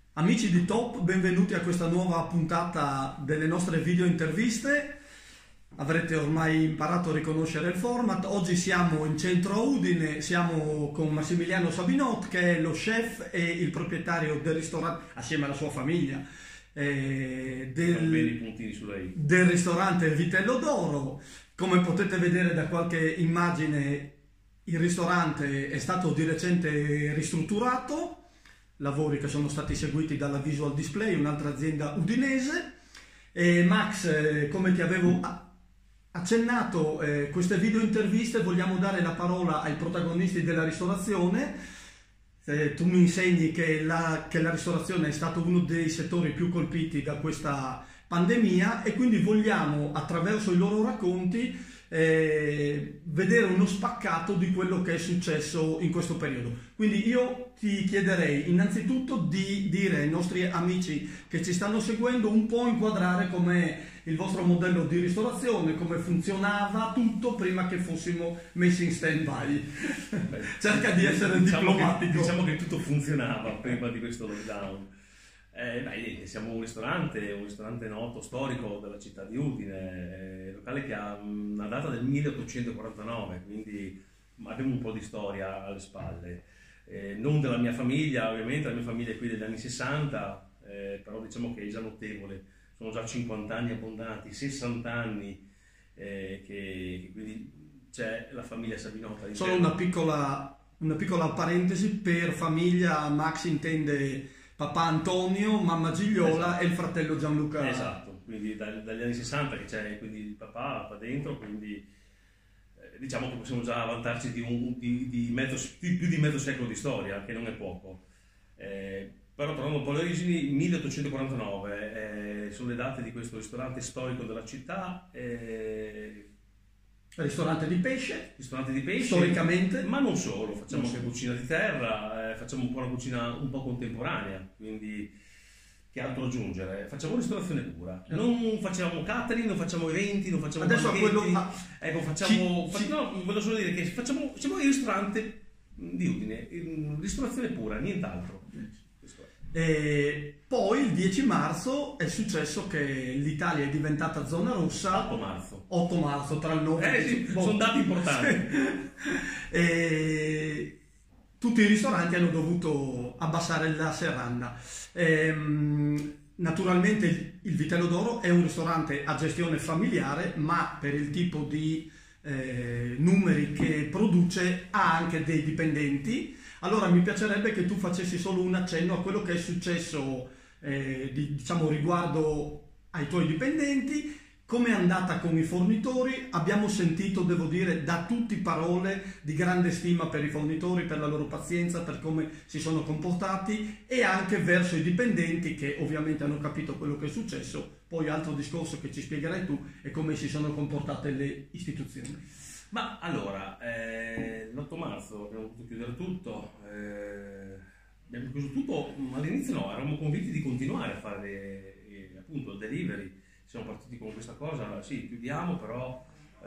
Amici di Top, benvenuti a questa nuova puntata delle nostre video interviste. Avrete ormai imparato a riconoscere il format. Oggi siamo in centro a Udine, siamo con Massimiliano Sabinot, che è lo chef e il proprietario del ristorante, assieme alla sua famiglia, del ristorante Vitello d'Oro. Come potete vedere da qualche immagine, il ristorante è stato di recente ristrutturato, lavori che sono stati seguiti dalla Visual Display, un'altra azienda udinese. E Max, come ti avevo accennato, queste video interviste vogliamo dare la parola ai protagonisti della ristorazione. Tu mi insegni che la ristorazione è stato uno dei settori più colpiti da questa pandemia e quindi vogliamo, attraverso i loro racconti, vedere uno spaccato di quello che è successo in questo periodo. Quindi io ti chiederei innanzitutto di dire ai nostri amici che ci stanno seguendo un po' inquadrare com'è il vostro modello di ristorazione, come funzionava tutto prima che fossimo messi in stand-by. Cerca di essere diplomatico. Diciamo che tutto funzionava prima di questo lockdown. Siamo un ristorante noto, storico della città di Udine, locale che ha una data del 1849, quindi abbiamo un po' di storia alle spalle. Non della mia famiglia, ovviamente, la mia famiglia è qui degli anni 60, però diciamo che è già notevole, sono già 50 anni abbondanti, 60 anni, che quindi c'è la famiglia Sabinotta. Solo una piccola parentesi: per famiglia Max intende papà Antonio, mamma Gigliola, esatto, e il fratello Gianluca. Esatto, quindi dagli anni 60 che c'è quindi il papà qua dentro, quindi diciamo che possiamo già vantarci di più di mezzo secolo di storia, che non è poco. Però tornando un po' alle origini, 1849 sono le date di questo ristorante storico della città. Ristorante di pesce, storicamente, ma non solo, facciamo anche cucina di terra, facciamo un po' una cucina un po' contemporanea, quindi che altro aggiungere? Facciamo ristorazione pura, non facciamo catering, non facciamo eventi, non facciamo banchetti, voglio solo dire che facciamo il ristorante di Udine, ristorazione pura, nient'altro. E poi il 10 marzo è successo che l'Italia è diventata zona rossa. 8 marzo tra il 9 sì, sono dati importanti. E tutti i ristoranti hanno dovuto abbassare la serranda. Naturalmente il Vitello d'Oro è un ristorante a gestione familiare, ma per il tipo di numeri che produce ha anche dei dipendenti. Allora mi piacerebbe che tu facessi solo un accenno a quello che è successo, diciamo, riguardo ai tuoi dipendenti, come è andata con i fornitori. Abbiamo sentito, devo dire, da tutti parole di grande stima per i fornitori, per la loro pazienza, per come si sono comportati, e anche verso i dipendenti che ovviamente hanno capito quello che è successo. Poi altro discorso che ci spiegherai tu è come si sono comportate le istituzioni. Ma allora, l'8 marzo abbiamo potuto chiudere tutto, abbiamo chiuso tutto, ma all'inizio no, eravamo convinti di continuare a fare appunto il delivery. Siamo partiti con questa cosa, sì, chiudiamo, però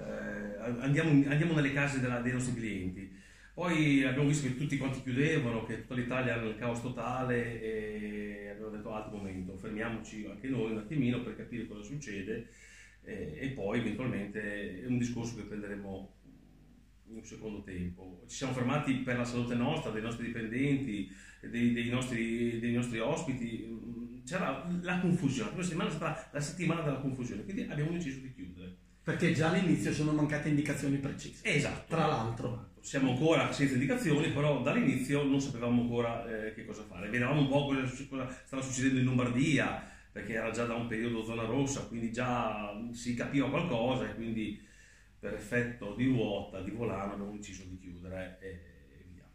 andiamo nelle case dei nostri clienti. Poi abbiamo visto che tutti quanti chiudevano, che tutta l'Italia era nel caos totale, e abbiamo detto: altro momento, fermiamoci anche noi un attimino per capire cosa succede. E poi eventualmente è un discorso che prenderemo in un secondo tempo. Ci siamo fermati per la salute nostra, dei nostri dipendenti, dei nostri ospiti. C'era la confusione, la settimana è stata la settimana della confusione, quindi abbiamo deciso di chiudere. Perché già all'inizio sono mancate indicazioni precise. Esatto. Tra l'altro. Siamo ancora senza indicazioni, però dall'inizio non sapevamo ancora che cosa fare. Vedevamo un po' cosa stava succedendo in Lombardia, perché era già da un periodo zona rossa, quindi già si capiva qualcosa, e quindi per effetto di ruota, di volano, abbiamo deciso di chiudere e via.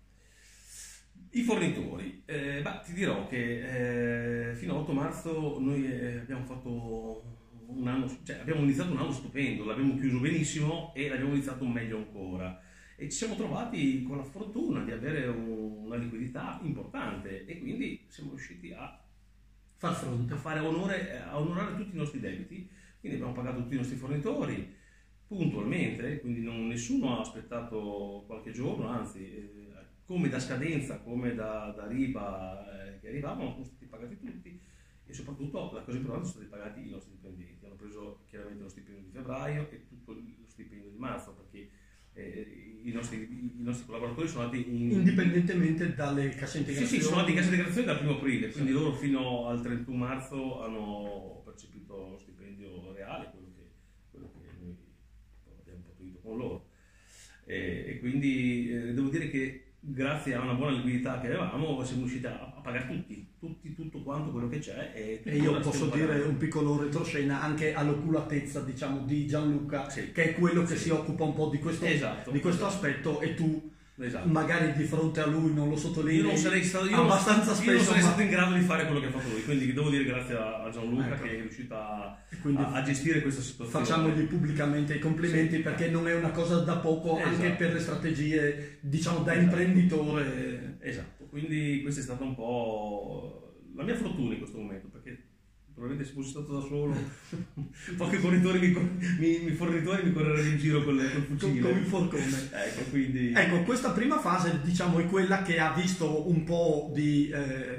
I fornitori, ti dirò che fino a 8 marzo noi abbiamo fatto un anno, abbiamo iniziato un anno stupendo, l'abbiamo chiuso benissimo e l'abbiamo iniziato meglio ancora, e ci siamo trovati con la fortuna di avere una liquidità importante, e quindi siamo riusciti a far fronte, a onorare tutti i nostri debiti. Quindi abbiamo pagato tutti i nostri fornitori puntualmente, quindi nessuno ha aspettato qualche giorno, anzi come da scadenza, come da riba che arrivavano, sono stati pagati tutti, e soprattutto la cosa importante, sono stati pagati i nostri dipendenti. Hanno preso chiaramente lo stipendio di febbraio e tutto lo stipendio di marzo, perché i nostri collaboratori sono andati indipendentemente dalle casse integrazioni. Sì, sono andati in cassa integrazione dal 1 aprile, quindi loro fino al 31 marzo hanno percepito lo stipendio reale, quello che noi abbiamo pattuito con loro. E quindi devo dire che grazie a una buona liquidità che avevamo siamo riusciti a pagare tutto quanto quello che c'è. E io posso dire un piccolo retroscena anche all'oculatezza, diciamo, di Gianluca, sì, che è quello che si occupa un po' di questo, aspetto, e tu magari di fronte a lui non lo sottolinei. Io non sarei stato in grado di fare quello che ha fatto lui, quindi devo dire grazie a Gianluca, ecco, che è riuscito a gestire questa situazione. Facciamogli pubblicamente i complimenti, sì, perché non è una cosa da poco, anche per le strategie, diciamo, da imprenditore. Esatto, quindi questa è stata un po' la mia fortuna in questo momento, perché probabilmente se fossi stato da solo pochi fornitori mi correrebbero in giro con il fucile, con il forcone. Ecco, questa prima fase, diciamo, è quella che ha visto un po' di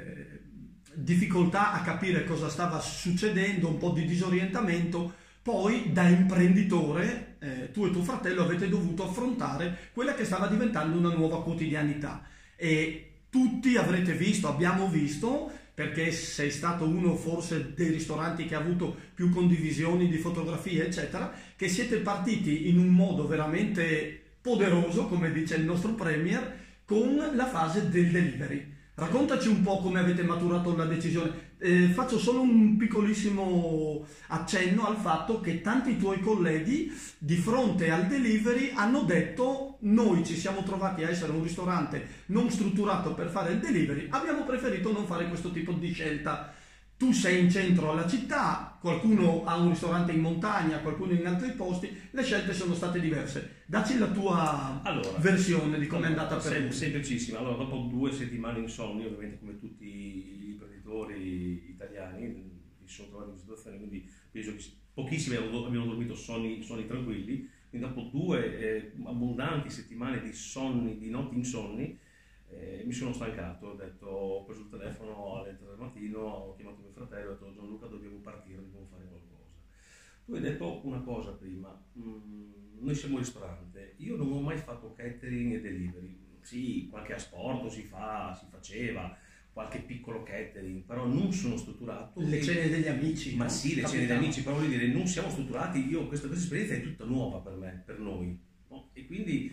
difficoltà a capire cosa stava succedendo, un po' di disorientamento. Poi da imprenditore tu e tuo fratello avete dovuto affrontare quella che stava diventando una nuova quotidianità, e tutti abbiamo visto, perché sei stato uno forse dei ristoranti che ha avuto più condivisioni di fotografie eccetera, che siete partiti in un modo veramente poderoso, come dice il nostro Premier, con la fase del delivery. Raccontaci un po' come avete maturato la decisione. Faccio solo un piccolissimo accenno al fatto che tanti tuoi colleghi di fronte al delivery hanno detto: noi ci siamo trovati a essere un ristorante non strutturato per fare il delivery, abbiamo preferito non fare questo tipo di scelta. Tu sei in centro alla città, qualcuno ha un ristorante in montagna, qualcuno in altri posti, le scelte sono state diverse. Dacci la tua versione di come è andata per voi. Semplicissima. Allora, dopo 2 settimane insonni, ovviamente come tutti gli imprenditori italiani, si sono trovati in situazione, quindi penso che pochissimi abbiano dormito sonni tranquilli, quindi dopo 2 abbondanti settimane di notti insonni, mi sono stancato, ho preso il telefono alle 3 del mattino, ho chiamato mio fratello e ho detto: Gianluca, dobbiamo partire, dobbiamo fare qualcosa. Tu hai detto una cosa prima, noi siamo un ristorante, io non ho mai fatto catering e delivery, sì, qualche asporto si faceva, qualche piccolo catering, però non sono strutturato. Le cene degli amici. Ma sì, le cene degli amici, però voglio dire, non siamo strutturati. Questa esperienza è tutta nuova per noi, no? E quindi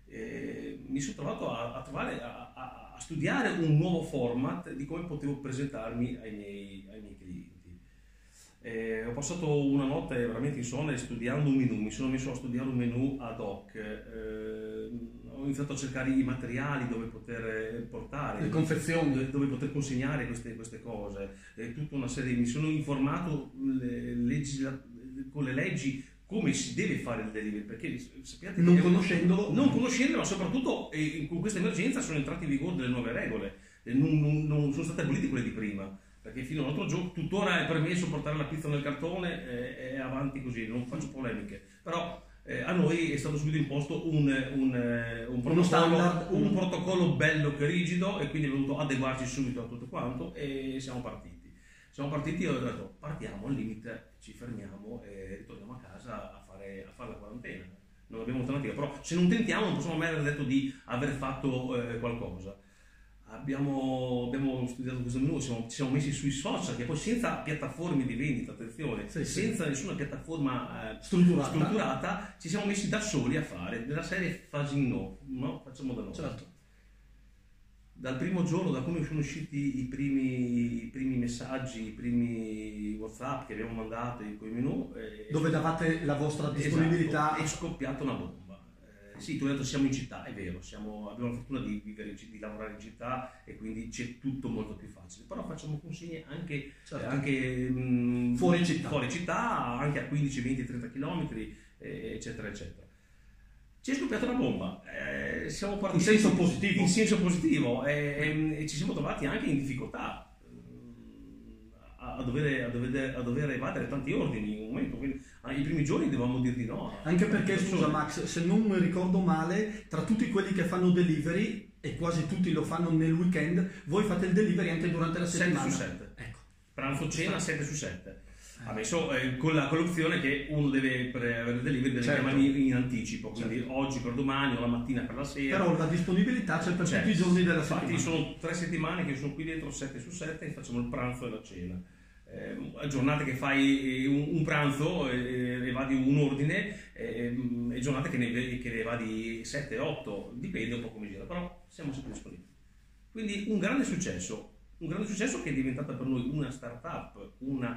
mi sono trovato a studiare un nuovo format di come potevo presentarmi ai miei clienti. Ho passato una notte veramente insonne studiando un menù, mi sono messo a studiare un menù ad hoc, ho iniziato a cercare i materiali dove poter portare, le confezioni, dove poter consegnare queste cose, tutta una serie. Mi sono informato con le leggi come si deve fare il delivery, perché sappiate, non conoscendolo, ma soprattutto con questa emergenza sono entrate in vigore delle nuove regole, non sono state abolite quelle di prima, perché fino all'altro giorno tuttora è permesso portare la pizza nel cartone, è avanti così, non faccio polemiche, però a noi è stato subito imposto un protocollo bello che rigido, e quindi abbiamo dovuto adeguarci subito a tutto quanto, e siamo partiti. E ho detto: partiamo, al limite ci fermiamo e ritorniamo a casa a fare la quarantena. Non abbiamo alternativa, però se non tentiamo non possiamo mai aver detto di aver fatto qualcosa. Abbiamo studiato questo menù, ci siamo messi sui social, che poi senza piattaforme di vendita, attenzione, senza nessuna piattaforma strutturata, ci siamo messi da soli a fare della serie Fasino, no? Facciamo da noi. Certo. Dal primo giorno, da come sono usciti i primi messaggi, i primi WhatsApp che abbiamo mandato con i menù, dove davate la vostra disponibilità, esatto, è scoppiata una bomba. Sì, tu hai detto siamo in città, è vero, abbiamo la fortuna di lavorare in città, e quindi c'è tutto molto più facile, però facciamo consegne anche, fuori città, anche a 15, 20, 30 km, eccetera, eccetera. Ci è scoppiata una bomba, siamo partiti in senso positivo, e ci siamo trovati anche in difficoltà a dover evadere tanti ordini in un momento, quindi i primi giorni dovevamo dirgli no. Anche perché, scusa Max, se non ricordo male, tra tutti quelli che fanno delivery e quasi tutti lo fanno nel weekend, voi fate il delivery anche durante la settimana. 7 su 7. Ecco. Pranzo cena 7 su 7. Adesso con l'opzione che uno deve avere il delivery, deve chiamarmi in anticipo, quindi oggi per domani o la mattina per la sera. Però la disponibilità c'è per tutti i giorni della settimana. Infatti sono 3 settimane che io sono qui dentro 7 su 7 e facciamo il pranzo e la cena. Giornate che fai un pranzo e va di un ordine, e giornate che ne va di 7-8, dipende un po' come gira, però siamo sempre disponibili. Quindi un grande successo che è diventata per noi una startup,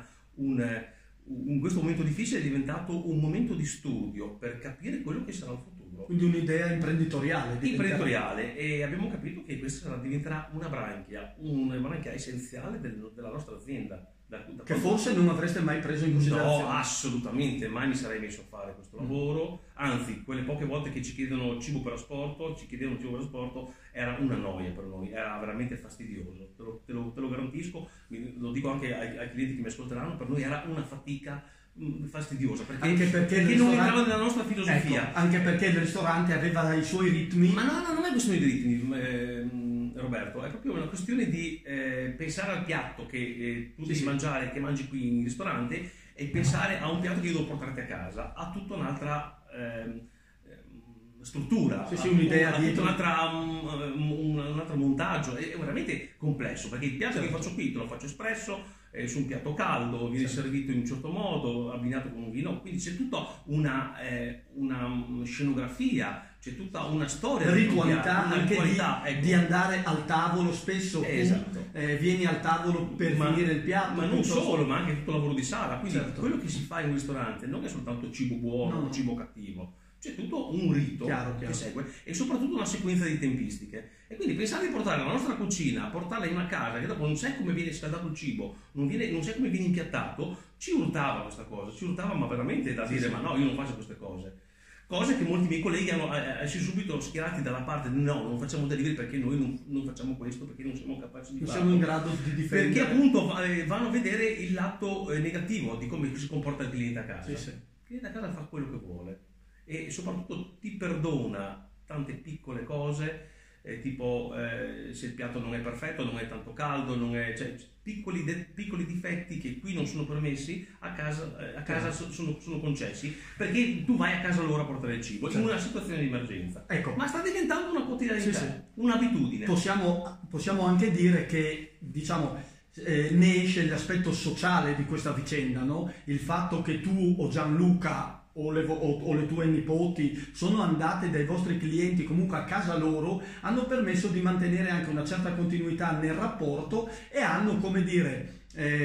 in questo momento difficile è diventato un momento di studio per capire quello che sarà il futuro. Quindi un'idea imprenditoriale. E abbiamo capito che questa diventerà una branchia essenziale della nostra azienda. Che forse non avreste mai preso in considerazione. No, assolutamente, mai mi sarei messo a fare questo lavoro, anzi quelle poche volte che ci chiedevano cibo per asporto, era una noia per noi, era veramente fastidioso, te lo garantisco, lo dico anche ai clienti che mi ascolteranno, per noi era una fatica fastidiosa, perché non entrava nella nostra filosofia. Ecco, anche perché il ristorante aveva i suoi ritmi. Ma no, non è questione di ritmi, Roberto, è proprio una questione di pensare al piatto che tu devi mangiare, che mangi qui in ristorante, e pensare a un piatto che io devo portarti a casa, ha tutta un'altra struttura, un'idea tutto un altro montaggio, è veramente complesso, perché il piatto che faccio qui te lo faccio espresso su un piatto caldo, viene servito in un certo modo, abbinato con un vino, quindi c'è tutta una scenografia, c'è tutta una storia, ritualità, anche di andare al tavolo spesso. Esatto. Vieni al tavolo per finire il piatto, ma non solo, ma anche tutto il lavoro di sala, quindi quello che si fa in un ristorante non è soltanto cibo buono o cibo cattivo, c'è tutto un rito che segue e soprattutto una sequenza di tempistiche. E quindi pensare di portare la nostra cucina, portarla in una casa che dopo non sai come viene scaldato il cibo, non sai come viene impiattato, ci urtava questa cosa, ma veramente da dire ma no, io non faccio queste cose che molti miei colleghi hanno si subito schierati dalla parte di no, non facciamo delivery perché noi non facciamo questo, perché non siamo capaci di farlo. Non siamo in grado di difendere. Perché appunto vanno a vedere il lato negativo di come si comporta il cliente a casa. Sì. Il cliente a casa fa quello che vuole e soprattutto ti perdona tante piccole cose, tipo se il piatto non è perfetto, non è tanto caldo, piccoli difetti che qui non sono permessi, a casa sono concessi, perché tu vai a casa loro a portare il cibo in una situazione di emergenza. Ecco. Ma sta diventando una quotidianità, un'abitudine. Possiamo anche dire che, ne esce l'aspetto sociale di questa vicenda, no? Il fatto che tu o Gianluca o le tue nipoti sono andate dai vostri clienti comunque a casa loro, hanno permesso di mantenere anche una certa continuità nel rapporto e hanno, come dire,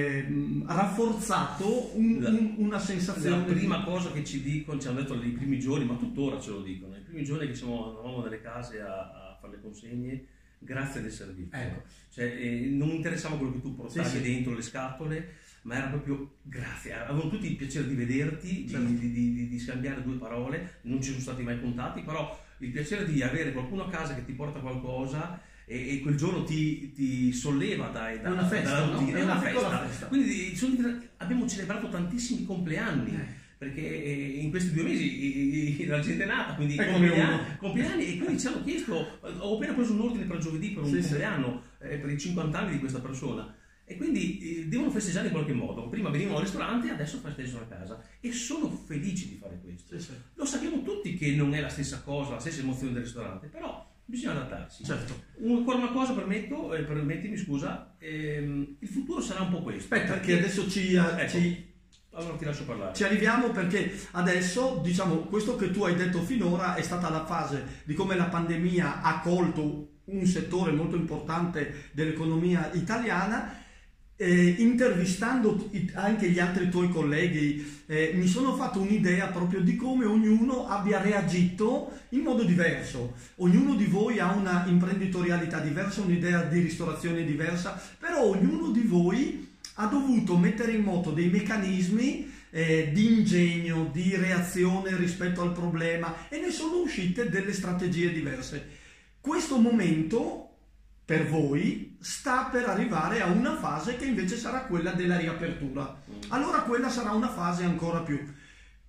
rafforzato una sensazione. La prima cosa che ci hanno detto nei primi giorni, ma tuttora ce lo dicono, nei primi giorni che andavamo nelle case a fare le consegne, grazie del servizio. Ecco. Non interessava quello che tu portavi dentro le scatole, ma era proprio grazie. Avevano tutti il piacere di vederti, di scambiare due parole, non ci sono stati mai contatti, però il piacere di avere qualcuno a casa che ti porta qualcosa e quel giorno ti solleva dalla routine. È una festa. Quindi abbiamo celebrato tantissimi compleanni. Perché in questi 2 mesi la gente è nata, quindi compleanni, e quindi ci hanno chiesto, ho appena preso un ordine per giovedì per un compleanno, per i 50 anni di questa persona, e quindi devono festeggiare in qualche modo. Prima venivano al ristorante, adesso festeggiano a casa e sono felici di fare questo. Lo sappiamo tutti che non è la stessa cosa, la stessa emozione del ristorante, però bisogna adattarsi. Ancora una cosa, permettimi, scusa, il futuro sarà un po' questo. Aspetta, perché adesso allora ti lascio parlare. Ci arriviamo, perché adesso, questo che tu hai detto finora è stata la fase di come la pandemia ha colto un settore molto importante dell'economia italiana. Intervistando anche gli altri tuoi colleghi, mi sono fatto un'idea proprio di come ognuno abbia reagito in modo diverso. Ognuno di voi ha una imprenditorialità diversa, un'idea di ristorazione diversa, però ognuno di voi ha dovuto mettere in moto dei meccanismi di ingegno, di reazione rispetto al problema, e ne sono uscite delle strategie diverse. Questo momento per voi sta per arrivare a una fase che invece sarà quella della riapertura. Allora quella sarà una fase ancora più.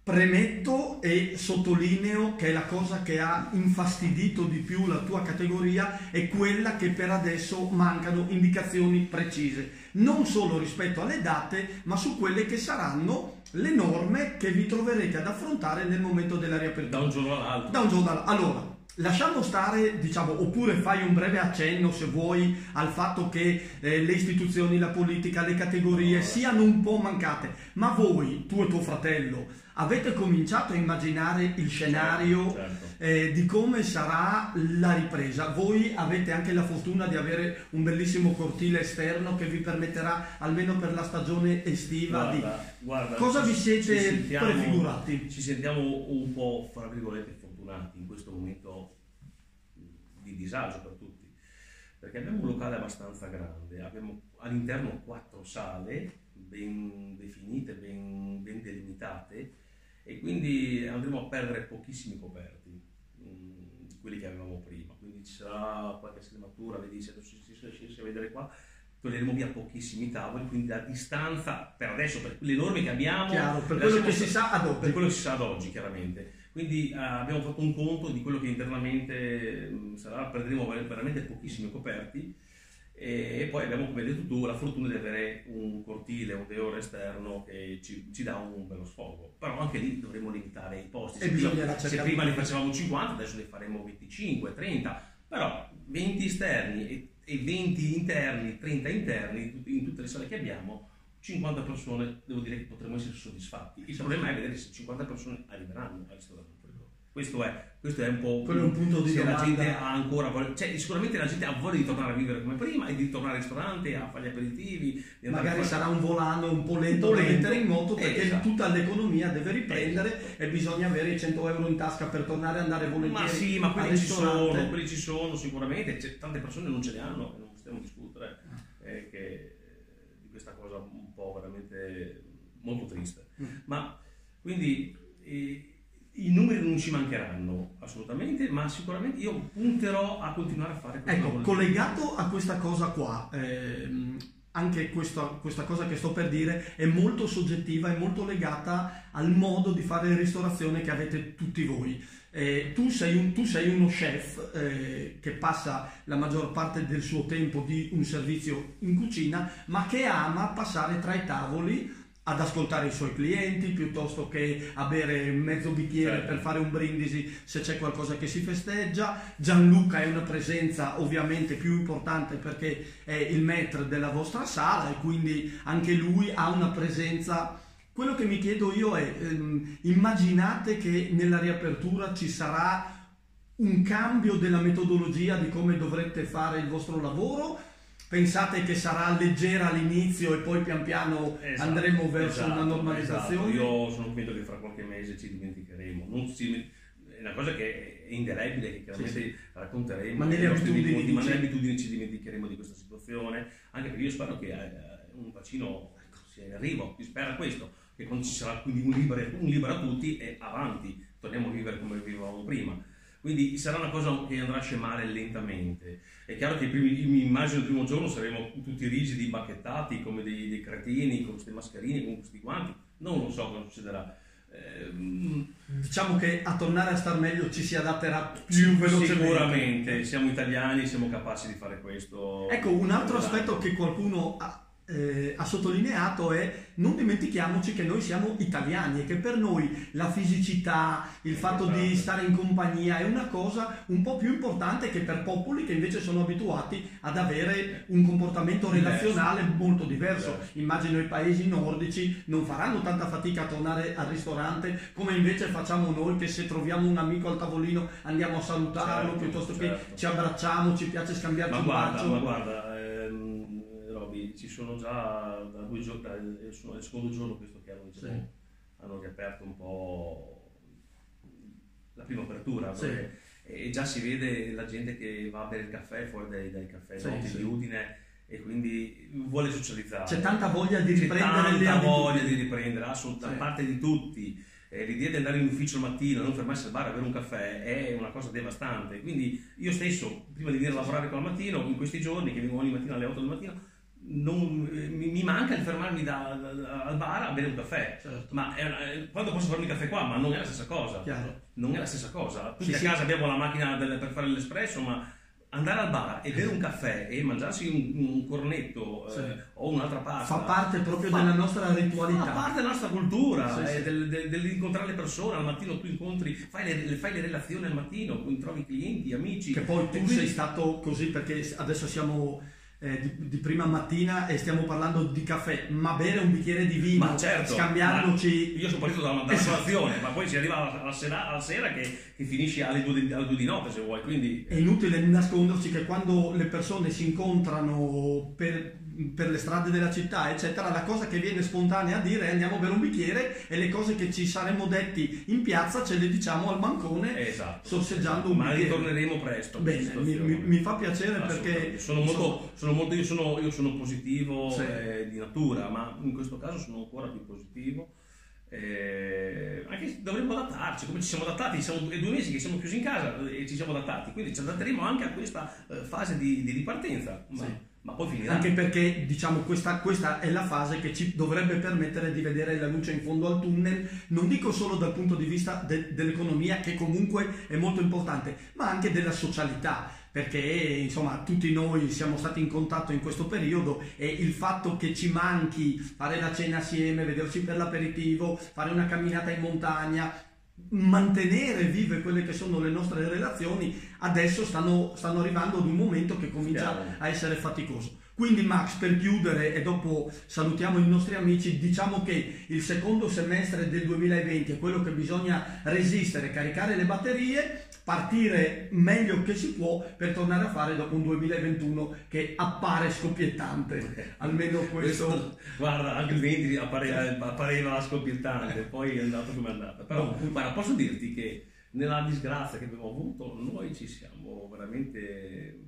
Premetto e sottolineo che la cosa che ha infastidito di più la tua categoria è quella che per adesso mancano indicazioni precise, non solo rispetto alle date, ma su quelle che saranno le norme che vi troverete ad affrontare nel momento della riapertura. Da un giorno all'altro. Da un giorno all'altro. Allora, lasciamo stare, diciamo, oppure fai un breve accenno, se vuoi, al fatto che le istituzioni, la politica, le categorie siano un po' mancate, ma voi, tu e tuo fratello, avete cominciato a immaginare il scenario di come sarà la ripresa. Voi avete anche la fortuna di avere un bellissimo cortile esterno che vi permetterà, almeno per la stagione estiva, guarda, cosa vi siete prefigurati? Ci sentiamo un po', fra virgolette, fortunati in questo momento di disagio per tutti, perché abbiamo un locale abbastanza grande, abbiamo all'interno 4 sale ben definite, ben delimitate, e quindi andremo a perdere pochissimi coperti, quelli che avevamo prima, quindi ci sarà qualche scrematura, vedi se riesci a vedere qua, toglieremo via pochissimi tavoli, quindi a distanza, per adesso, per le norme che abbiamo, chiaro, per quello che si sa ad oggi. Per quello che si sa ad oggi, chiaramente. Quindi abbiamo fatto un conto di quello che internamente sarà, perderemo veramente pochissimi coperti, e poi abbiamo, come hai detto tu, la fortuna di avere un cortile, un deore esterno che ci dà un bello sfogo, però anche lì dovremo limitare i posti. Se prima ne facevamo 50, adesso ne faremo 25, 30, però 20 esterni e 20 interni, 30 interni in tutte le sale che abbiamo, 50 persone, devo dire che potremmo essere soddisfatti. Il problema è vedere se 50 persone arriveranno al ristorante. Questo è un po' quello è un punto di domanda. La gente ha ancora voglia, cioè sicuramente la gente ha voglia di tornare a vivere come prima e di tornare al ristorante, a fare gli aperitivi, magari sarà un volano un po' lento da mettere in moto, perché esatto, tutta l'economia deve riprendere, e bisogna avere i 100 euro in tasca per tornare ad andare volentieri. Ma sì, ma quelli ci sono sicuramente, tante persone non ce li hanno, e non stiamo a discutere di questa cosa un po' veramente molto triste. Ma quindi i numeri non ci mancheranno assolutamente, ma sicuramente io punterò a continuare a fare questo. Ecco, collegato a questa cosa qua, anche questa cosa che sto per dire è molto soggettiva, è molto legata al modo di fare ristorazione che avete tutti voi. Tu sei uno chef che passa la maggior parte del suo tempo di un servizio in cucina, ma che ama passare tra i tavoli ad ascoltare i suoi clienti piuttosto che a bere mezzo bicchiere per fare un brindisi se c'è qualcosa che si festeggia. Gianluca è una presenza ovviamente più importante perché è il maître della vostra sala, e quindi anche lui ha una presenza. Quello che mi chiedo io è, immaginate che nella riapertura ci sarà un cambio della metodologia di come dovrete fare il vostro lavoro? Pensate che sarà leggera all'inizio e poi pian piano andremo verso una normalizzazione? Io sono convinto che fra qualche mese ci dimenticheremo. È una cosa che è indelebile, che chiaramente racconteremo. Ma nelle abitudini ci dimenticheremo di questa situazione, anche perché io spero che un vaccino sia in arrivo. Si spera questo, che quando ci sarà quindi un libero a tutti, e avanti, torniamo a vivere come vivevamo prima. Quindi sarà una cosa che andrà a scemare lentamente. È chiaro che mi immagino il primo giorno saremo tutti rigidi, bacchettati come dei cretini, con queste mascherine, con questi guanti. Non lo so cosa succederà. Diciamo che a tornare a star meglio ci si adatterà più velocemente. Sicuramente, siamo italiani, siamo capaci di fare questo. Ecco, un altro aspetto che qualcuno ha sottolineato è: non dimentichiamoci che noi siamo italiani e che per noi la fisicità, il fatto di stare in compagnia è una cosa un po' più importante che per popoli che invece sono abituati ad avere un comportamento relazionale molto diverso. Immagino i paesi nordici non faranno tanta fatica a tornare al ristorante come invece facciamo noi, che se troviamo un amico al tavolino andiamo a salutarlo, piuttosto che ci abbracciamo, ci piace scambiarci un bacio. Ma guarda, ci sono già da 2 giorni, è il secondo giorno questo che hanno riaperto un po' la prima apertura, e già si vede la gente che va a bere il caffè fuori dai caffè di Udine, e quindi vuole socializzare. C'è tanta voglia di riprendere da parte di tutti. L'idea di andare in ufficio al mattino, non fermarsi al bar a bere un caffè, è una cosa devastante. Quindi io stesso, prima di venire a lavorare qua al mattino, in questi giorni che vengo ogni mattina alle 8 del mattino, mi mi manca il fermarmi al bar a bere un caffè. Certo. Ma quando posso farmi il caffè qua? Ma non è la stessa cosa. Chiaro. Non è la stessa cosa. Tutti Sì, a casa abbiamo la macchina per fare l'espresso, ma andare al bar e bere un caffè e mangiarsi un cornetto Sì. o un'altra pasta Fa parte proprio della nostra ritualità. fa parte della nostra cultura, Sì, sì. dell'incontrare le persone. Al mattino tu incontri, fai le relazioni al mattino, trovi clienti, amici. Che poi tu E quindi- sei stato così, perché adesso siamo di prima mattina e stiamo parlando di caffè, ma bere un bicchiere di vino, Ma certo, scambiandoci... io sono partito dalla colazione, ma poi si arriva alla sera che finisci alle 2 di notte, se vuoi, quindi È inutile nasconderci che quando le persone si incontrano per le strade della città, eccetera, la cosa che viene spontanea a dire è andiamo a bere un bicchiere, e le cose che ci saremmo detti in piazza ce le diciamo al bancone, esatto, sorseggiando un ma bicchiere. ritorneremo presto. a questa Bene, situazione. mi fa piacere perché io sono positivo Sì. di natura, ma in questo caso sono ancora più positivo. Anche se dovremmo adattarci, come ci siamo adattati, siamo 2 mesi che siamo chiusi in casa e ci siamo adattati, quindi ci adatteremo anche a questa fase di ripartenza, ma poi finirà. anche perché diciamo questa è la fase che ci dovrebbe permettere di vedere la luce in fondo al tunnel, non dico solo dal punto di vista dell'economia, che comunque è molto importante, ma anche della socialità, perché insomma tutti noi siamo stati in contatto in questo periodo, e il fatto che ci manchi fare la cena assieme, vederci per l'aperitivo, fare una camminata in montagna, mantenere vive quelle che sono le nostre relazioni, adesso stanno arrivando ad un momento che comincia Chiaro. a essere faticoso. Quindi Max, per chiudere e dopo salutiamo i nostri amici, diciamo che il secondo semestre del 2020 è quello che bisogna resistere, caricare le batterie, partire meglio che si può per tornare a fare dopo un 2021 che appare scoppiettante, almeno questo. Guarda, anche il 20 appareva scoppiettante, poi è andato come è andata. Però guarda, posso dirti che nella disgrazia che abbiamo avuto noi ci siamo veramente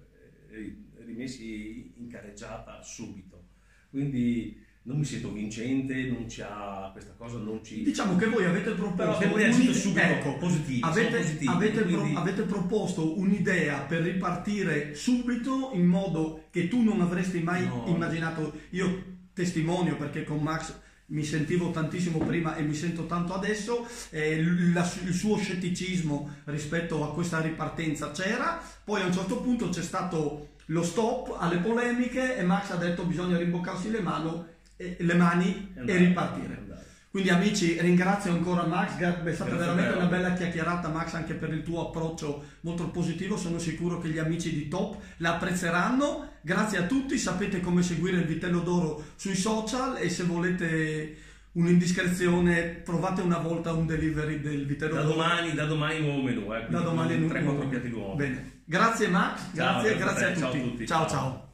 rimessi in carreggiata subito, quindi non mi sento vincente, non ci ha questa cosa, non ci... Diciamo che voi avete Però proposto abbiamo reagito subito, positivi, quindi... avete proposto un'idea per ripartire subito in modo che tu non avresti mai immaginato. Io testimonio, perché con Max mi sentivo tantissimo prima e mi sento tanto adesso, il suo scetticismo rispetto a questa ripartenza c'era, poi a un certo punto c'è stato lo stop alle polemiche e Max ha detto bisogna rimboccarsi le mani e ripartire. Quindi amici, ringrazio ancora Max, è stata veramente una bella chiacchierata Max, anche per il tuo approccio molto positivo, sono sicuro che gli amici di Top la apprezzeranno. Grazie a tutti, sapete come seguire il Vitello d'Oro sui social, e se volete un'indiscrezione provate una volta un delivery del Vitello d'Oro. Da domani nuovo menù, da domani 3-4 piatti nuovi. Bene, grazie Max, grazie a tutti. Ciao a tutti. Ciao.